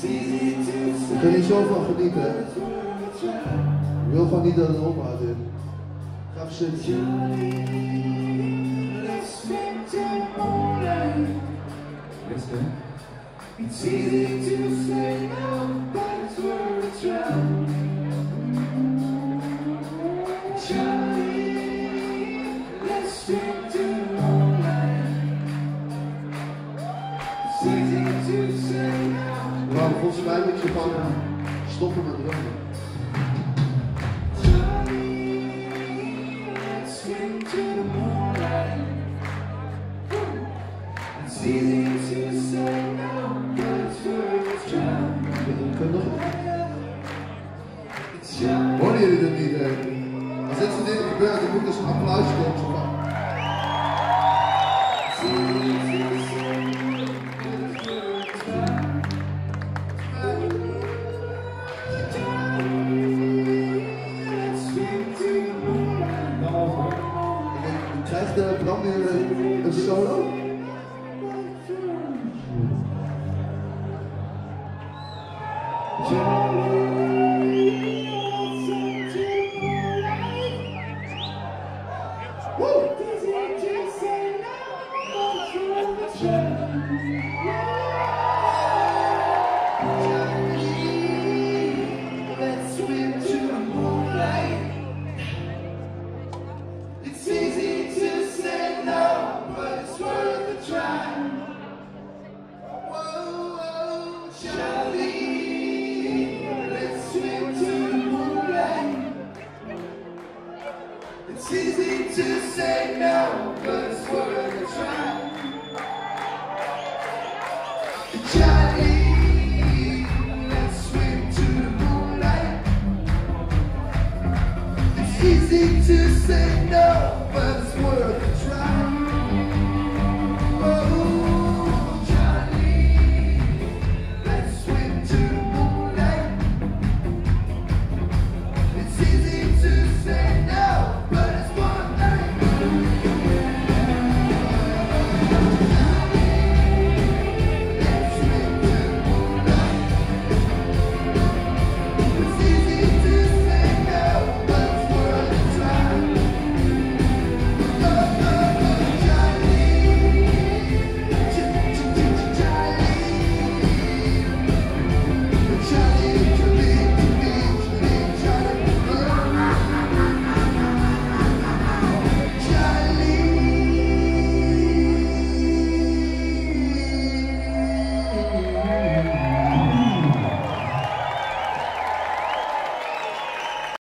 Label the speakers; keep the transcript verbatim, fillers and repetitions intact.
Speaker 1: Ik kan hier zo van genieten. Ik wil gewoon niet dat het ophoudt. Ga even zitten.
Speaker 2: It's easy to say no, but it's worth a try. Charlie, let's drink to the moonlight. It's easy to say no.
Speaker 1: Nou, volgens mij moet je gewoon stoppen met roken.
Speaker 2: Charlie, let's drink to the moonlight. It's easy to say no, but it's worth a try.
Speaker 1: Hoorden jullie dat niet? Hè? Als dit soort dingen gebeurt, dan moet dus een applaus komen. Zo van. Krijgt de Bram weer een solo?
Speaker 2: It's easy to say no, but it's worth a try. Charlie, let's swim to the moonlight. It's easy to say no, but it's worth